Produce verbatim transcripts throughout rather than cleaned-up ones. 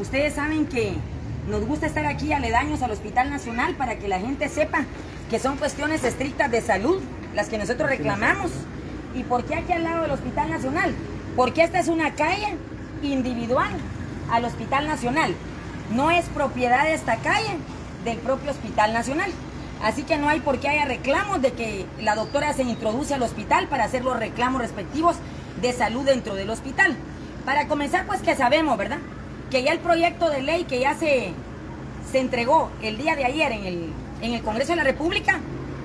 Ustedes saben que nos gusta estar aquí aledaños al Hospital Nacional para que la gente sepa que son cuestiones estrictas de salud las que nosotros reclamamos. ¿Y por qué aquí al lado del Hospital Nacional? Porque esta es una calle individual al Hospital Nacional. No es propiedad de esta calle del propio Hospital Nacional. Así que no hay por qué haya reclamos de que la doctora se introduce al hospital para hacer los reclamos respectivos de salud dentro del hospital. Para comenzar, pues que sabemos, ¿verdad? Que ya el proyecto de ley que ya se, se entregó el día de ayer en el, en el Congreso de la República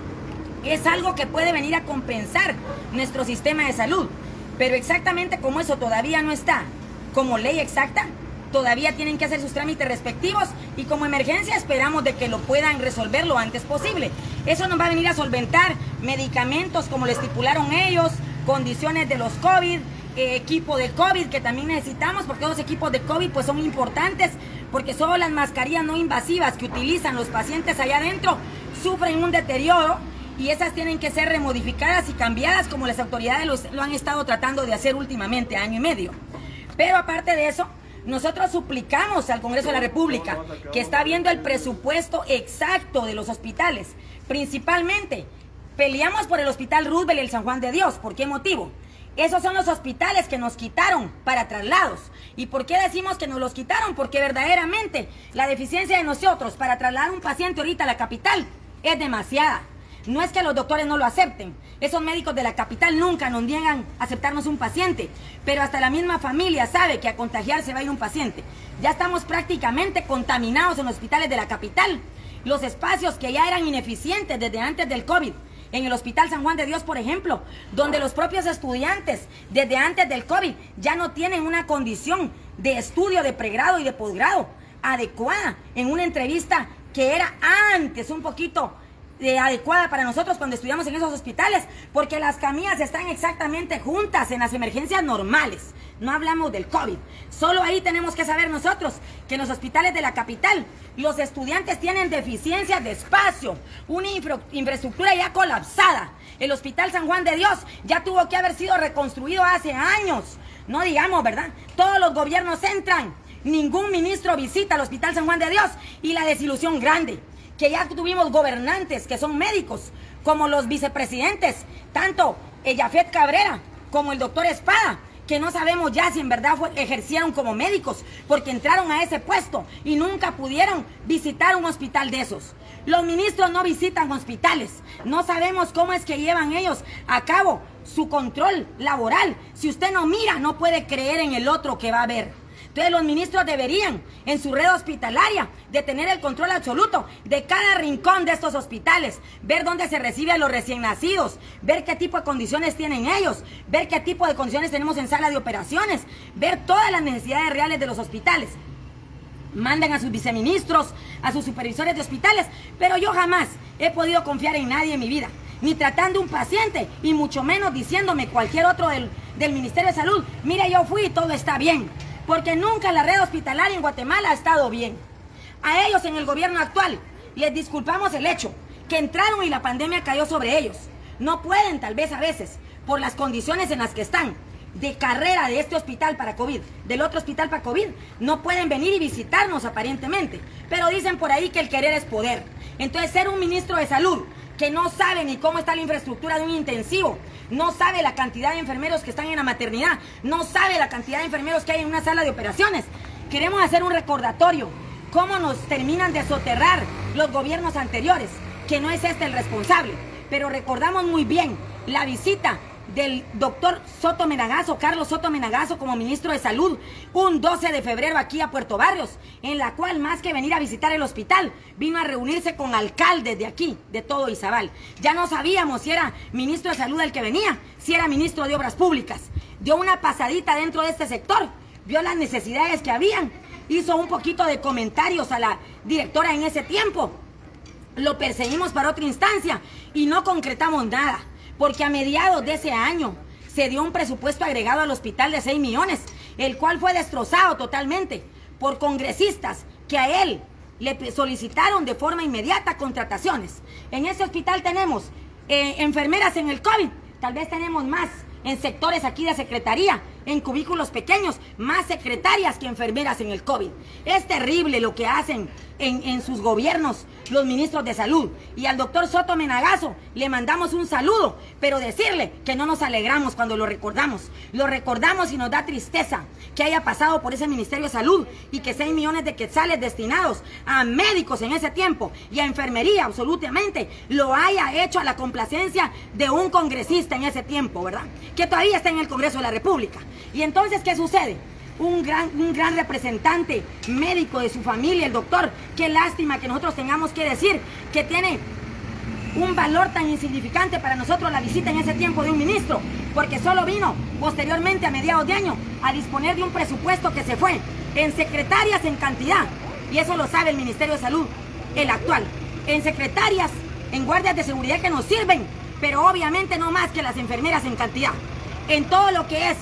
es algo que puede venir a compensar nuestro sistema de salud. Pero exactamente como eso todavía no está como ley exacta, todavía tienen que hacer sus trámites respectivos y como emergencia esperamos de que lo puedan resolver lo antes posible. Eso nos va a venir a solventar medicamentos como lo estipularon ellos, condiciones de los COVID, eh, equipo de COVID que también necesitamos, porque los equipos de COVID pues son importantes, porque solo las mascarillas no invasivas que utilizan los pacientes allá adentro sufren un deterioro y esas tienen que ser remodificadas y cambiadas como las autoridades los, lo han estado tratando de hacer últimamente, año y medio. Pero aparte de eso, nosotros suplicamos al Congreso de la República, que está viendo el presupuesto exacto de los hospitales, principalmente peleamos por el Hospital Roosevelt y el San Juan de Dios. ¿Por qué motivo? Esos son los hospitales que nos quitaron para traslados. ¿Y por qué decimos que nos los quitaron? Porque verdaderamente la deficiencia de nosotros para trasladar un paciente ahorita a la capital es demasiada. No es que los doctores no lo acepten. Esos médicos de la capital nunca nos niegan a aceptarnos un paciente. Pero hasta la misma familia sabe que a contagiarse va a ir un paciente. Ya estamos prácticamente contaminados en los hospitales de la capital. Los espacios que ya eran ineficientes desde antes del COVID. En el Hospital San Juan de Dios, por ejemplo, donde los propios estudiantes desde antes del COVID ya no tienen una condición de estudio de pregrado y de posgrado adecuada. En una entrevista que era antes un poquito Eh, adecuada para nosotros cuando estudiamos en esos hospitales, porque las camillas están exactamente juntas en las emergencias normales. No hablamos del COVID. Solo ahí tenemos que saber nosotros que en los hospitales de la capital los estudiantes tienen deficiencias de espacio, una infra infraestructura ya colapsada. El Hospital San Juan de Dios ya tuvo que haber sido reconstruido hace años. No digamos, ¿verdad? Todos los gobiernos entran, ningún ministro visita el Hospital San Juan de Dios y la desilusión grande. Que ya tuvimos gobernantes que son médicos, como los vicepresidentes, tanto Yafet Cabrera como el doctor Espada, que no sabemos ya si en verdad fue, ejercieron como médicos, porque entraron a ese puesto y nunca pudieron visitar un hospital de esos. Los ministros no visitan hospitales, no sabemos cómo es que llevan ellos a cabo su control laboral. Si usted no mira, no puede creer en el otro que va a ver. Entonces los ministros deberían, en su red hospitalaria, de tener el control absoluto de cada rincón de estos hospitales, ver dónde se recibe a los recién nacidos, ver qué tipo de condiciones tienen ellos, ver qué tipo de condiciones tenemos en sala de operaciones, ver todas las necesidades reales de los hospitales. Mandan a sus viceministros, a sus supervisores de hospitales, pero yo jamás he podido confiar en nadie en mi vida, ni tratando un paciente, y mucho menos diciéndome cualquier otro del, del Ministerio de Salud, mire, yo fui y todo está bien. Porque nunca la red hospitalaria en Guatemala ha estado bien. A ellos en el gobierno actual les disculpamos el hecho que entraron y la pandemia cayó sobre ellos. No pueden tal vez a veces, por las condiciones en las que están, de carrera de este hospital para COVID, del otro hospital para COVID, no pueden venir y visitarnos aparentemente. Pero dicen por ahí que el querer es poder. Entonces ser un ministro de salud que no sabe ni cómo está la infraestructura de un intensivo, no sabe la cantidad de enfermeros que están en la maternidad, no sabe la cantidad de enfermeros que hay en una sala de operaciones. Queremos hacer un recordatorio, cómo nos terminan de soterrar los gobiernos anteriores, que no es este el responsable, pero recordamos muy bien la visita del doctor Soto Menagazo, Carlos Soto Menagazo, como ministro de Salud, un doce de febrero aquí a Puerto Barrios, en la cual más que venir a visitar el hospital, vino a reunirse con alcaldes de aquí, de todo Izabal. Ya no sabíamos si era ministro de Salud el que venía, si era ministro de Obras Públicas. Dio una pasadita dentro de este sector, vio las necesidades que habían, hizo un poquito de comentarios a la directora en ese tiempo. Lo perseguimos para otra instancia y no concretamos nada. Porque a mediados de ese año se dio un presupuesto agregado al hospital de seis millones, el cual fue destrozado totalmente por congresistas que a él le solicitaron de forma inmediata contrataciones. En ese hospital tenemos eh, enfermeras en el COVID, tal vez tenemos más en sectores aquí de secretaría, en cubículos pequeños, más secretarias que enfermeras en el COVID. Es terrible lo que hacen en, en sus gobiernos los ministros de salud. Y al doctor Soto Menagazo le mandamos un saludo, pero decirle que no nos alegramos cuando lo recordamos. Lo recordamos y nos da tristeza que haya pasado por ese Ministerio de Salud y que seis millones de quetzales destinados a médicos en ese tiempo y a enfermería absolutamente lo haya hecho a la complacencia de un congresista en ese tiempo, ¿verdad? Que todavía está en el Congreso de la República. Y entonces, ¿qué sucede? Un gran, un gran representante médico de su familia, el doctor, qué lástima que nosotros tengamos que decir que tiene un valor tan insignificante para nosotros la visita en ese tiempo de un ministro, porque solo vino posteriormente a mediados de año a disponer de un presupuesto que se fue en secretarias en cantidad, y eso lo sabe el Ministerio de Salud, el actual, en secretarias, en guardias de seguridad que nos sirven, pero obviamente no más que las enfermeras en cantidad. En todo lo que es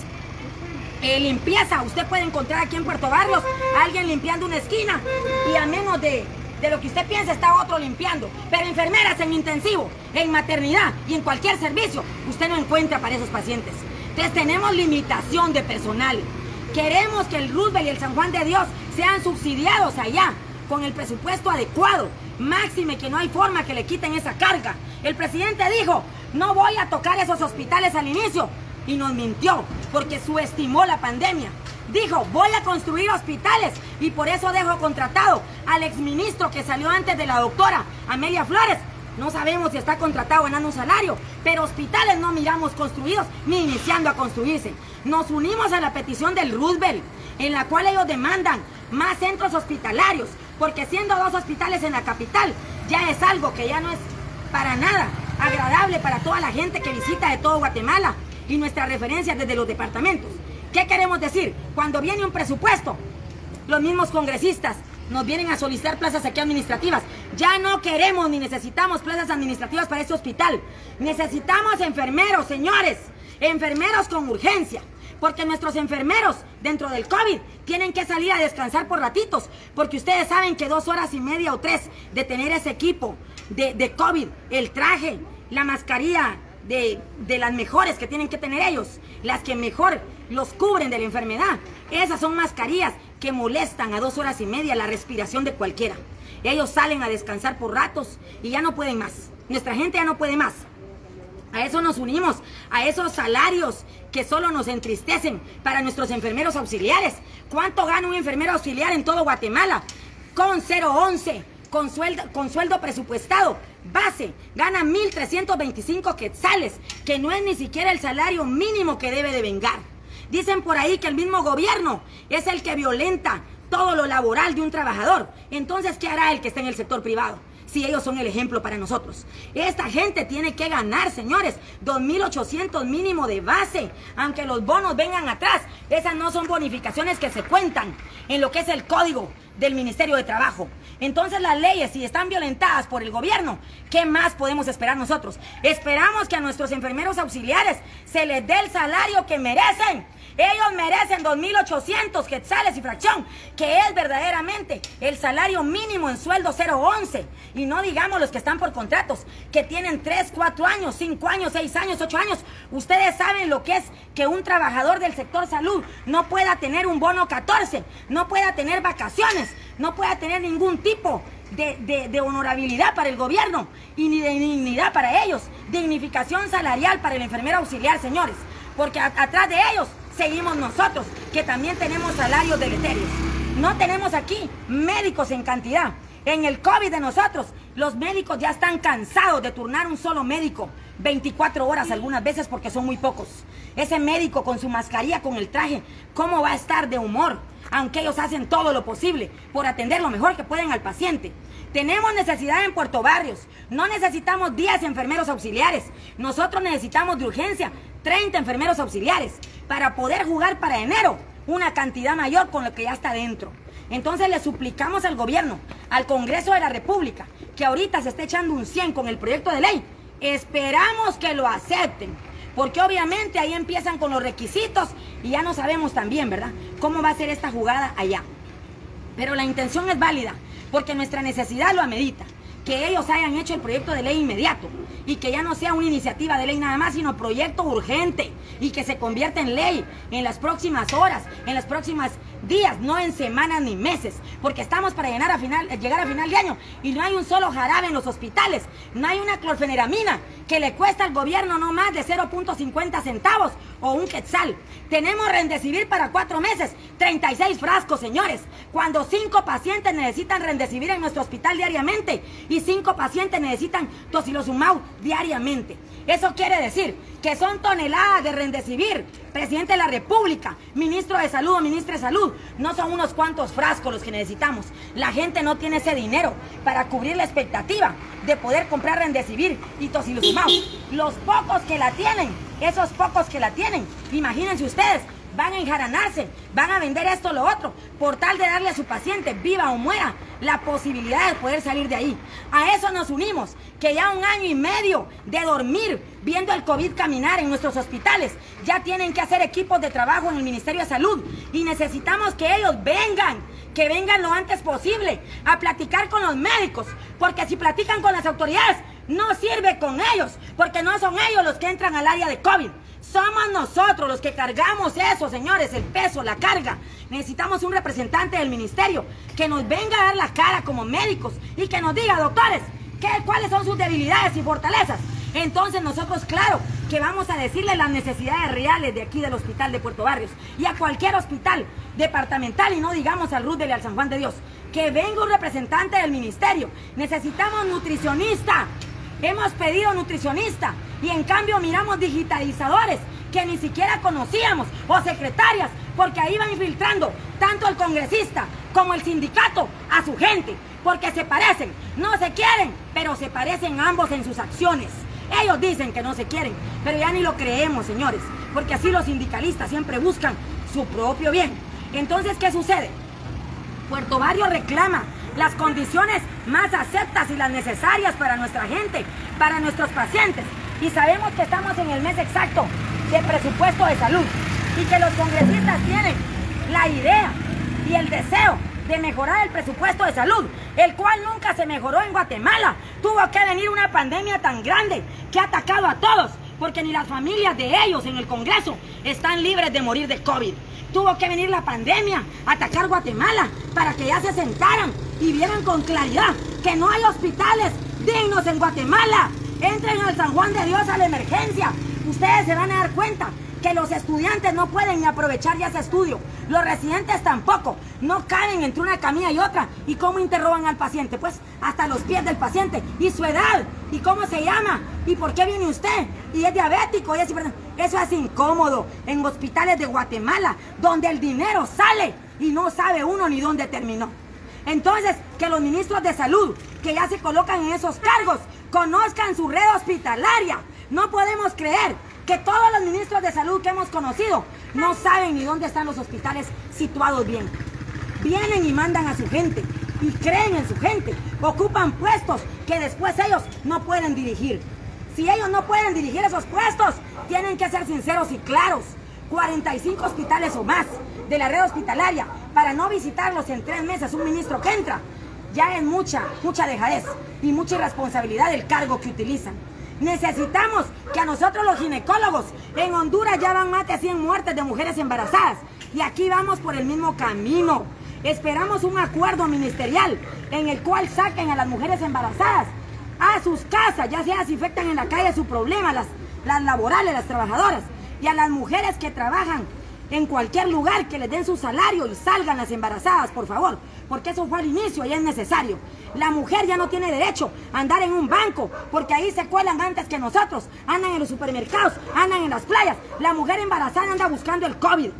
Eh, limpieza, usted puede encontrar aquí en Puerto Barrios a alguien limpiando una esquina y a menos de, de lo que usted piensa está otro limpiando, pero enfermeras en intensivo, en maternidad y en cualquier servicio usted no encuentra para esos pacientes. Entonces tenemos limitación de personal. Queremos que el Roosevelt y el San Juan de Dios sean subsidiados allá con el presupuesto adecuado, máxime que no hay forma que le quiten esa carga. El presidente dijo, no voy a tocar esos hospitales al inicio, y nos mintió, porque subestimó la pandemia. Dijo, voy a construir hospitales, y por eso dejo contratado al exministro que salió antes de la doctora Amelia Flores. No sabemos si está contratado ganando un salario, pero hospitales no miramos construidos ni iniciando a construirse. Nos unimos a la petición del Roosevelt, en la cual ellos demandan más centros hospitalarios, porque siendo dos hospitales en la capital, ya es algo que ya no es para nada agradable para toda la gente que visita de todo Guatemala y nuestras referencias desde los departamentos. ¿Qué queremos decir? Cuando viene un presupuesto, los mismos congresistas nos vienen a solicitar plazas aquí administrativas. Ya no queremos ni necesitamos plazas administrativas para este hospital. Necesitamos enfermeros, señores, enfermeros con urgencia, porque nuestros enfermeros dentro del COVID tienen que salir a descansar por ratitos, porque ustedes saben que dos horas y media o tres de tener ese equipo de, de COVID, el traje, la mascarilla, De, de las mejores que tienen que tener ellos, las que mejor los cubren de la enfermedad. Esas son mascarillas que molestan a dos horas y media la respiración de cualquiera. Ellos salen a descansar por ratos y ya no pueden más. Nuestra gente ya no puede más. A eso nos unimos, a esos salarios que solo nos entristecen para nuestros enfermeros auxiliares. ¿Cuánto gana un enfermero auxiliar en todo Guatemala? Con cero once, con sueldo, con sueldo presupuestado base, gana mil trescientos veinticinco quetzales, que no es ni siquiera el salario mínimo que debe de vengar. Dicen por ahí que el mismo gobierno es el que violenta todo lo laboral de un trabajador. Entonces, ¿qué hará el que está en el sector privado? Si ellos son el ejemplo para nosotros. Esta gente tiene que ganar, señores, dos mil ochocientos mínimo de base, aunque los bonos vengan atrás. Esas no son bonificaciones que se cuentan en lo que es el código del Ministerio de Trabajo. Entonces las leyes, si están violentadas por el gobierno, ¿qué más podemos esperar nosotros? Esperamos que a nuestros enfermeros auxiliares se les dé el salario que merecen. Ellos merecen dos mil ochocientos quetzales y fracción, que es verdaderamente el salario mínimo en sueldo cero once. Y no digamos los que están por contratos, que tienen tres, cuatro años, cinco años, seis años, ocho años. Ustedes saben lo que es que un trabajador del sector salud no pueda tener un bono catorce, no pueda tener vacaciones, no pueda tener ningún tipo de, de, de honorabilidad para el gobierno y ni de dignidad para ellos. Dignificación salarial para el enfermero auxiliar, señores, porque a, atrás de ellos seguimos nosotros, que también tenemos salarios deleterios. No tenemos aquí médicos en cantidad. En el COVID de nosotros, los médicos ya están cansados de turnar un solo médico veinticuatro horas algunas veces porque son muy pocos. Ese médico con su mascarilla, con el traje, ¿cómo va a estar de humor? Aunque ellos hacen todo lo posible por atender lo mejor que pueden al paciente. Tenemos necesidad en Puerto Barrios. No necesitamos diez enfermeros auxiliares. Nosotros necesitamos de urgencia treinta enfermeros auxiliares para poder jugar para enero una cantidad mayor con lo que ya está dentro. Entonces le suplicamos al gobierno, al Congreso de la República, que ahorita se esté echando un cien con el proyecto de ley. Esperamos que lo acepten, porque obviamente ahí empiezan con los requisitos y ya no sabemos también, ¿verdad?, cómo va a ser esta jugada allá. Pero la intención es válida, porque nuestra necesidad lo amerita. que ellos hayan hecho el proyecto de ley inmediato y que ya no sea una iniciativa de ley nada más, sino proyecto urgente y que se convierta en ley en las próximas horas, en los próximos días, no en semanas ni meses, porque estamos para llegar a final, llegar a final de año y no hay un solo jarabe en los hospitales, no hay una clorfeneramina que le cuesta al gobierno no más de cero punto cincuenta centavos o un quetzal. Tenemos Remdesivir para cuatro meses, treinta y seis frascos, señores, cuando cinco pacientes necesitan Remdesivir en nuestro hospital diariamente y cinco pacientes necesitan tocilizumab diariamente. Eso quiere decir que son toneladas de Remdesivir. Presidente de la República, ministro de Salud o ministra de Salud, no son unos cuantos frascos los que necesitamos. La gente no tiene ese dinero para cubrir la expectativa de poder comprar Remdesivir y tocilizumab. Los pocos que la tienen, esos pocos que la tienen, imagínense ustedes, van a enjaranarse, van a vender esto o lo otro, por tal de darle a su paciente, viva o muera, la posibilidad de poder salir de ahí. A eso nos unimos, que ya un año y medio de dormir viendo el COVID caminar en nuestros hospitales, ya tienen que hacer equipos de trabajo en el Ministerio de Salud y necesitamos que ellos vengan, que vengan lo antes posible a platicar con los médicos, porque si platican con las autoridades, no sirve con ellos, porque no son ellos los que entran al área de COVID. Somos nosotros los que cargamos eso, señores, el peso, la carga. Necesitamos un representante del ministerio que nos venga a dar la cara como médicos y que nos diga, doctores, ¿qué, cuáles son sus debilidades y fortalezas? Entonces nosotros, claro, que vamos a decirle las necesidades reales de aquí del hospital de Puerto Barrios y a cualquier hospital departamental, y no digamos al Roosevelt y al San Juan de Dios, que venga un representante del ministerio. Necesitamos nutricionista. Hemos pedido nutricionista y en cambio miramos digitalizadores que ni siquiera conocíamos o secretarias, porque ahí van infiltrando tanto el congresista como el sindicato a su gente, porque se parecen, no se quieren, pero se parecen ambos en sus acciones. Ellos dicen que no se quieren, pero ya ni lo creemos, señores, porque así los sindicalistas siempre buscan su propio bien. Entonces, ¿qué sucede? Puerto Barrios reclama las condiciones más aceptas y las necesarias para nuestra gente, para nuestros pacientes. Y sabemos que estamos en el mes exacto de presupuesto de salud y que los congresistas tienen la idea y el deseo de mejorar el presupuesto de salud, el cual nunca se mejoró en Guatemala. Tuvo que venir una pandemia tan grande que ha atacado a todos, porque ni las familias de ellos en el Congreso están libres de morir de COVID. Tuvo que venir la pandemia a atacar Guatemala para que ya se sentaran y vieran con claridad que no hay hospitales dignos en Guatemala. Entren al San Juan de Dios a la emergencia. Ustedes se van a dar cuenta que los estudiantes no pueden ni aprovechar ya ese estudio. Los residentes tampoco. No caben entre una camilla y otra. ¿Y cómo interrogan al paciente? Pues hasta los pies del paciente. ¿Y su edad? ¿Y cómo se llama? ¿Y por qué viene usted? ¿Y es diabético? ¿Y es... Eso es incómodo en hospitales de Guatemala, donde el dinero sale y no sabe uno ni dónde terminó. Entonces, que los ministros de salud, que ya se colocan en esos cargos, conozcan su red hospitalaria. No podemos creer que todos los ministros de salud que hemos conocido no saben ni dónde están los hospitales situados bien. Vienen y mandan a su gente y creen en su gente. Ocupan puestos que después ellos no pueden dirigir. Si ellos no pueden dirigir esos puestos, tienen que ser sinceros y claros. cuarenta y cinco hospitales o más de la red hospitalaria para no visitarlos en tres meses un ministro que entra. Ya es mucha, mucha dejadez y mucha irresponsabilidad del cargo que utilizan. Necesitamos que a nosotros los ginecólogos, en Honduras ya van más de cien muertes de mujeres embarazadas y aquí vamos por el mismo camino. Esperamos un acuerdo ministerial en el cual saquen a las mujeres embarazadas a sus casas, ya sea si afectan en la calle su problema, las, las laborales, las trabajadoras, y a las mujeres que trabajan en cualquier lugar que les den su salario y salgan las embarazadas, por favor, porque eso fue al inicio y es necesario. La mujer ya no tiene derecho a andar en un banco, porque ahí se cuelan antes que nosotros, andan en los supermercados, andan en las playas. La mujer embarazada anda buscando el COVID.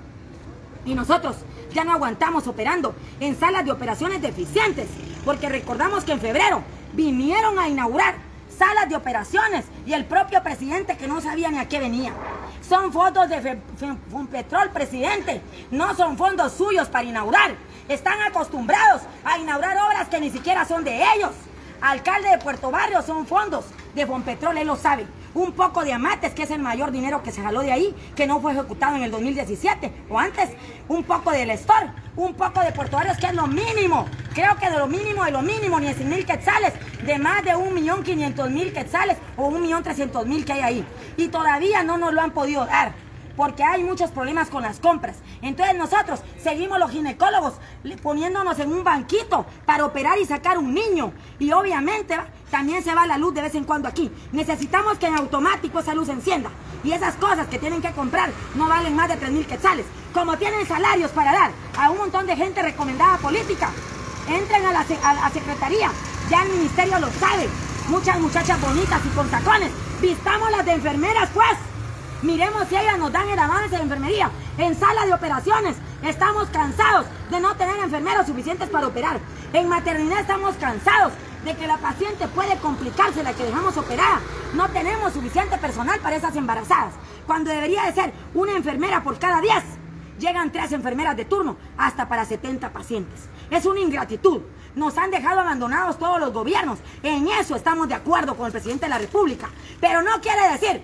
Y nosotros ya no aguantamos operando en salas de operaciones deficientes, porque recordamos que en febrero vinieron a inaugurar salas de operaciones y el propio presidente que no sabía ni a qué venía. Son fondos de Fonpetrol, presidente, no son fondos suyos para inaugurar. Están acostumbrados a inaugurar obras que ni siquiera son de ellos. Alcalde de Puerto Barrios, son fondos de Fonpetrol, él lo sabe. Un poco de Amates, que es el mayor dinero que se jaló de ahí, que no fue ejecutado en el dos mil diecisiete o antes. Un poco del Estor, un poco de Puerto Barrios, que es lo mínimo creo que de lo mínimo, de lo mínimo, ni de cien mil quetzales, de más de un millón quinientos mil quetzales o un millón trescientos mil que hay ahí. Y todavía no nos lo han podido dar, porque hay muchos problemas con las compras. Entonces nosotros seguimos los ginecólogos poniéndonos en un banquito para operar y sacar un niño. Y obviamente ¿va? también se va la luz de vez en cuando aquí. Necesitamos que en automático esa luz se encienda. Y esas cosas que tienen que comprar no valen más de tres mil quetzales. Como tienen salarios para dar a un montón de gente recomendada política, entren a la a, a secretaría, ya el ministerio lo sabe. Muchas muchachas bonitas y con tacones, vistamos las de enfermeras pues. Miremos si ellas nos dan el avance de enfermería. En sala de operaciones estamos cansados de no tener enfermeros suficientes para operar. En maternidad estamos cansados de que la paciente puede complicarse la que dejamos operada. No tenemos suficiente personal para esas embarazadas. Cuando debería de ser una enfermera por cada diez, llegan tres enfermeras de turno hasta para setenta pacientes. Es una ingratitud. Nos han dejado abandonados todos los gobiernos. En eso estamos de acuerdo con el presidente de la República. Pero no quiere decir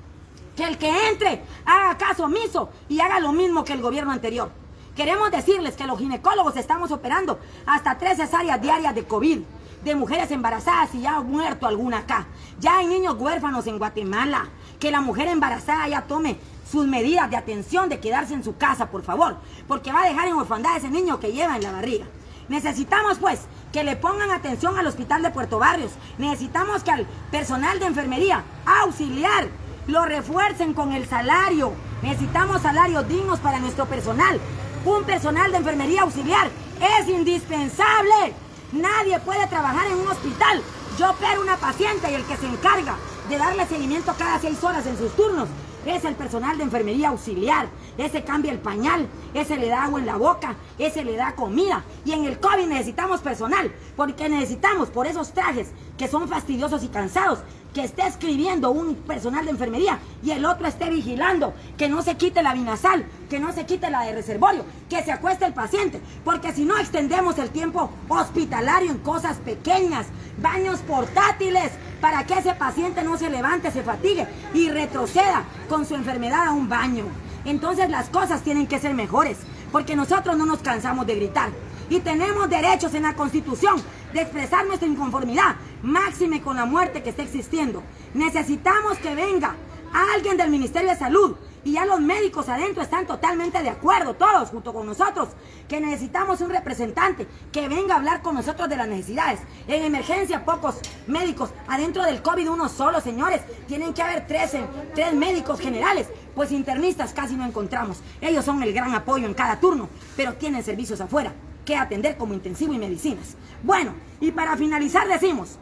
que el que entre haga caso omiso y haga lo mismo que el gobierno anterior. Queremos decirles que los ginecólogos estamos operando hasta tres cesáreas diarias de COVID, de mujeres embarazadas y ya ha muerto alguna acá. Ya hay niños huérfanos en Guatemala. Que la mujer embarazada ya tome sus medidas de atención de quedarse en su casa, por favor, porque va a dejar en orfandad a ese niño que lleva en la barriga. Necesitamos pues que le pongan atención al hospital de Puerto Barrios. Necesitamos que al personal de enfermería auxiliar lo refuercen con el salario. Necesitamos salarios dignos para nuestro personal. Un personal de enfermería auxiliar es indispensable. Nadie puede trabajar en un hospital. Yo opero una paciente y el que se encarga de darle seguimiento cada seis horas en sus turnos es el personal de enfermería auxiliar. Ese cambia el pañal, ese le da agua en la boca, ese le da comida. Y en el COVID necesitamos personal, porque necesitamos por esos trajes que son fastidiosos y cansados, que esté escribiendo un personal de enfermería y el otro esté vigilando que no se quite la binasal, que no se quite la de reservorio, que se acueste el paciente, porque si no extendemos el tiempo hospitalario en cosas pequeñas, baños portátiles, para que ese paciente no se levante, se fatigue y retroceda con su enfermedad a un baño. Entonces las cosas tienen que ser mejores, porque nosotros no nos cansamos de gritar y tenemos derechos en la Constitución de expresar nuestra inconformidad, máxime con la muerte que está existiendo. Necesitamos que venga alguien del Ministerio de Salud, y ya los médicos adentro están totalmente de acuerdo, todos junto con nosotros, que necesitamos un representante que venga a hablar con nosotros de las necesidades. En emergencia pocos médicos, adentro del COVID uno solo, señores. Tienen que haber tres, tres médicos generales, pues internistas casi no encontramos. Ellos son el gran apoyo en cada turno, pero tienen servicios afuera que atender como intensivo y medicinas. Bueno, y para finalizar decimos,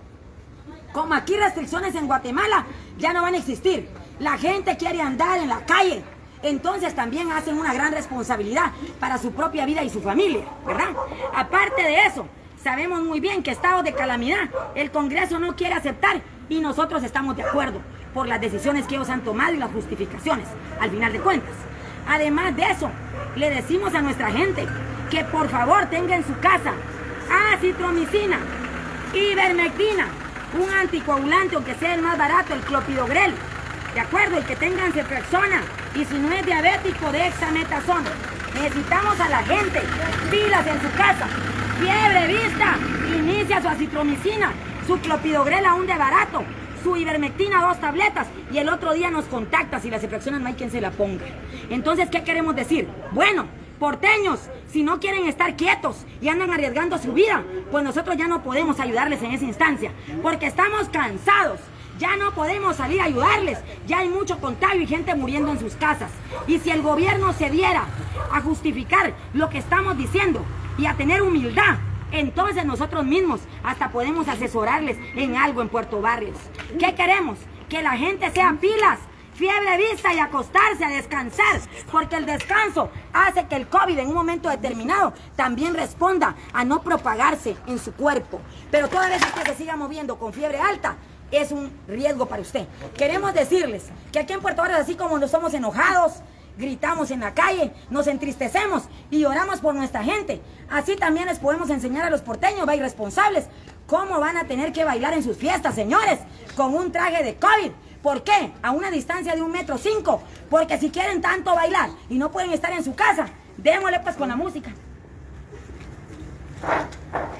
como aquí restricciones en Guatemala ya no van a existir, la gente quiere andar en la calle, entonces también hacen una gran responsabilidad para su propia vida y su familia, ¿verdad? Aparte de eso, sabemos muy bien que estado de calamidad el Congreso no quiere aceptar y nosotros estamos de acuerdo por las decisiones que ellos han tomado y las justificaciones, al final de cuentas. Además de eso, le decimos a nuestra gente que por favor tenga en su casa acitromicina, ivermectina, un anticoagulante, aunque sea el más barato, el clopidogrel, ¿de acuerdo? El que tengan ceftriaxona, y si no es diabético, dexametasona. Necesitamos a la gente, pilas en su casa, fiebre, vista, inicia su acitromicina, su clopidogrel aún de barato, su ivermectina, dos tabletas, y el otro día nos contacta si la ceftriaxona no hay quien se la ponga. Entonces, ¿qué queremos decir? Bueno, porteños, si no quieren estar quietos y andan arriesgando su vida, pues nosotros ya no podemos ayudarles en esa instancia, porque estamos cansados. Ya no podemos salir a ayudarles, ya hay mucho contagio y gente muriendo en sus casas. Y si el gobierno se diera a justificar lo que estamos diciendo y a tener humildad, entonces nosotros mismos hasta podemos asesorarles en algo en Puerto Barrios. ¿Qué queremos? Que la gente sea pilas, fiebre, vista y acostarse a descansar, porque el descanso hace que el COVID en un momento determinado también responda a no propagarse en su cuerpo. Pero toda vez que se siga moviendo con fiebre alta, es un riesgo para usted. Queremos decirles que aquí en Puerto Barrios, así como nos somos enojados, gritamos en la calle, nos entristecemos y oramos por nuestra gente, así también les podemos enseñar a los porteños, va, irresponsables, cómo van a tener que bailar en sus fiestas, señores, con un traje de COVID. ¿Por qué? A una distancia de un metro cinco. Porque si quieren tanto bailar y no pueden estar en su casa, démosle pues con la música.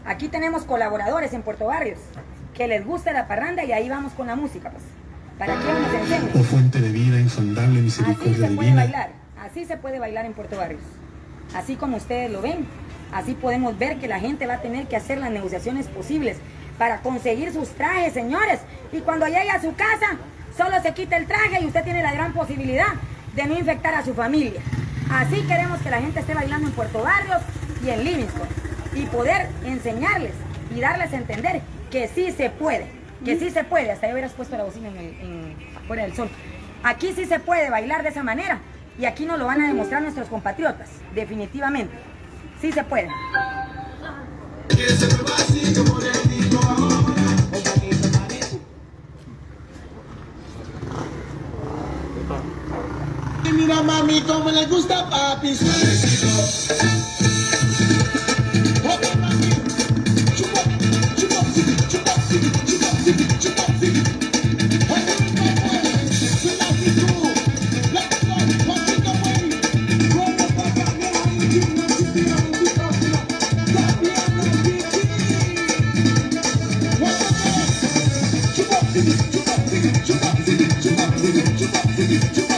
Aquí tenemos colaboradores en Puerto Barrios que les gusta la parranda y ahí vamos con la música, pues. Para que nos enseñen. Oh fuente de vida, insondable misericordia así se divina. puede bailar, así se puede bailar en Puerto Barrios. Así como ustedes lo ven, así podemos ver que la gente va a tener que hacer las negociaciones posibles para conseguir sus trajes, señores. Y cuando llegue a su casa, solo se quita el traje y usted tiene la gran posibilidad de no infectar a su familia. Así queremos que la gente esté bailando en Puerto Barrios y en Livingston. Y poder enseñarles y darles a entender que sí se puede. Que sí se puede. Hasta ya hubieras puesto la bocina en el, en, afuera del sol. Aquí sí se puede bailar de esa manera. Y aquí nos lo van a demostrar nuestros compatriotas. Definitivamente. Sí se puede. Mira mami como le gusta papi suavecito. Oye mami, chupa, chupa, chupa, chupa, chupa, oye mi mamá, suena así tú, la cosa, Juanito güey, como papá me la entiendo, si te la entiendo, la pierna chichi. Oye mami, chupa, chupa, chupa, chupa, chupa, chupa,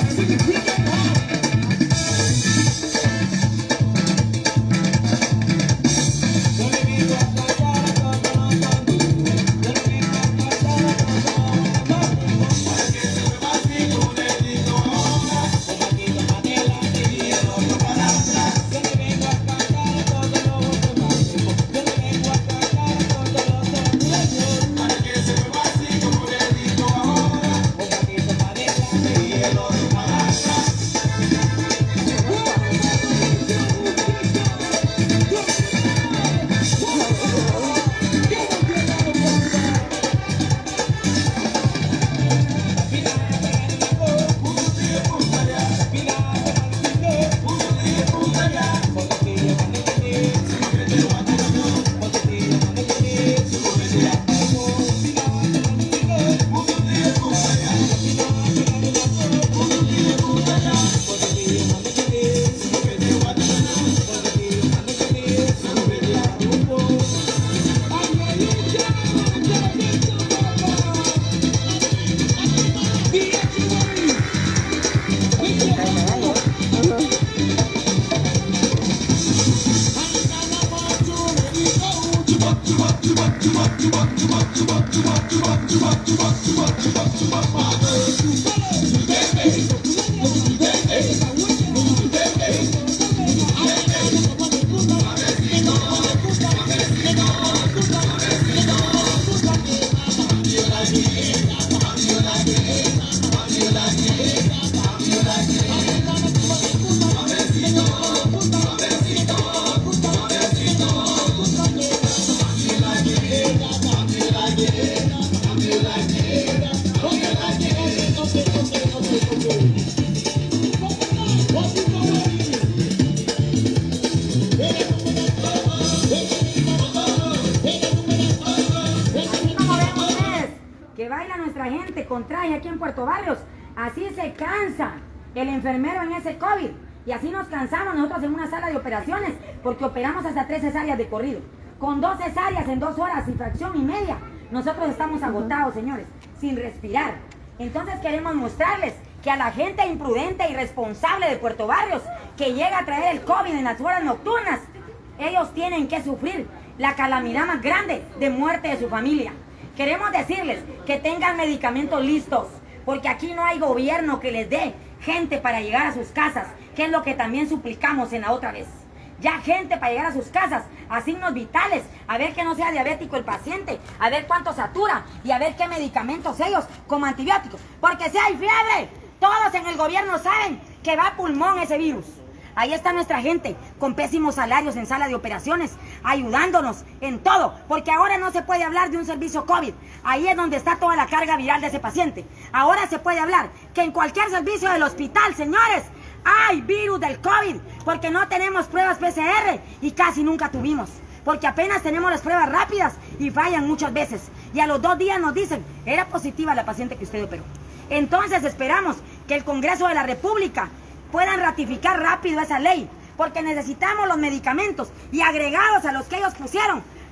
con traje aquí en Puerto Barrios, así se cansa el enfermero en ese COVID y así nos cansamos nosotros en una sala de operaciones porque operamos hasta tres cesáreas de corrido, con dos cesáreas en dos horas y fracción y media. Nosotros estamos agotados, señores, sin respirar. Entonces queremos mostrarles que a la gente imprudente e irresponsable de Puerto Barrios que llega a traer el COVID en las horas nocturnas, ellos tienen que sufrir la calamidad más grande de muerte de su familia. Queremos decirles que tengan medicamentos listos, porque aquí no hay gobierno que les dé gente para llegar a sus casas, que es lo que también suplicamos en la otra vez. Ya gente para llegar a sus casas, a signos vitales, a ver que no sea diabético el paciente, a ver cuánto satura y a ver qué medicamentos ellos como antibióticos. Porque si hay fiebre, todos en el gobierno saben que va a pulmón ese virus. Ahí está nuestra gente con pésimos salarios en sala de operaciones, ayudándonos en todo, porque ahora no se puede hablar de un servicio COVID. Ahí es donde está toda la carga viral de ese paciente. Ahora se puede hablar que en cualquier servicio del hospital, señores, hay virus del COVID, porque no tenemos pruebas P C R y casi nunca tuvimos, porque apenas tenemos las pruebas rápidas y fallan muchas veces. Y a los dos días nos dicen, era positiva la paciente que usted operó. Entonces esperamos que el Congreso de la República puedan ratificar rápido esa ley, porque necesitamos los medicamentos y agregados a los que ellos pusieron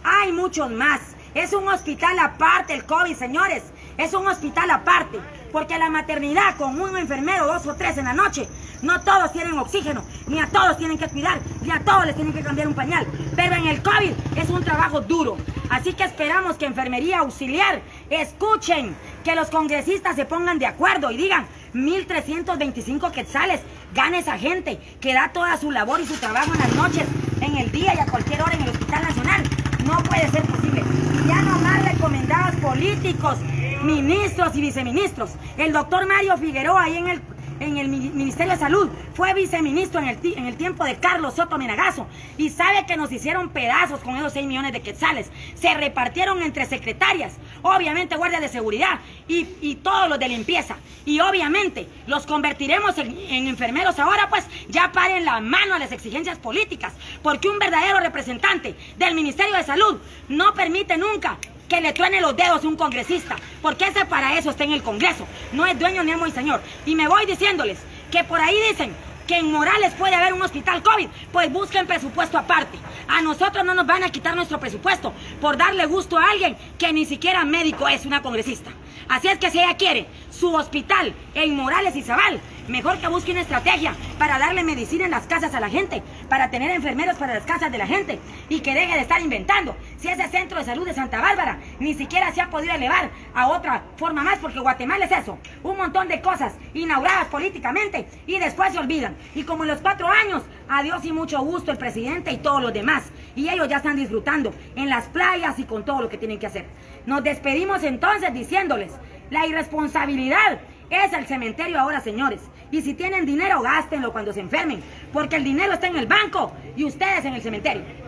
Hay muchos más. Es un hospital aparte el COVID, señores. Es un hospital aparte. Porque la maternidad con un enfermero, dos o tres en la noche, no todos tienen oxígeno, ni a todos tienen que cuidar, ni a todos les tienen que cambiar un pañal. Pero en el COVID es un trabajo duro. Así que esperamos que Enfermería Auxiliar escuchen, que los congresistas se pongan de acuerdo y digan mil trescientos veinticinco quetzales, gane esa gente que da toda su labor y su trabajo en las noches, en el día y a cualquier hora en el Hospital Nacional. No puede ser posible. Ya no más recomendados políticos, ministros y viceministros. El doctor Mario Figueroa ahí en el, en el Ministerio de Salud fue viceministro en el, en el tiempo de Carlos Soto Menagazo y sabe que nos hicieron pedazos con esos seis millones de quetzales. Se repartieron entre secretarias, obviamente guardias de seguridad y, y todos los de limpieza. Y obviamente los convertiremos en, en enfermeros ahora, pues ya paren la mano a las exigencias políticas, porque un verdadero representante del Ministerio de Salud no permite nunca que le truene los dedos a un congresista, porque ese para eso está en el Congreso, no es dueño ni amo y señor. Y me voy diciéndoles que por ahí dicen que en Morales puede haber un hospital COVID, pues busquen presupuesto aparte. A nosotros no nos van a quitar nuestro presupuesto por darle gusto a alguien que ni siquiera médico es, una congresista. Así es que si ella quiere su hospital en Morales y Zabal, mejor que busque una estrategia para darle medicina en las casas a la gente, para tener enfermeros para las casas de la gente y que deje de estar inventando. Si ese centro de salud de Santa Bárbara ni siquiera se ha podido elevar a otra forma más, porque Guatemala es eso, un montón de cosas inauguradas políticamente y después se olvidan. Y como en los cuatro años, adiós y mucho gusto el presidente y todos los demás. Y ellos ya están disfrutando en las playas y con todo lo que tienen que hacer. Nos despedimos entonces diciéndoles, la irresponsabilidad es el cementerio ahora, señores. Y si tienen dinero, gástenlo cuando se enfermen, porque el dinero está en el banco y ustedes en el cementerio.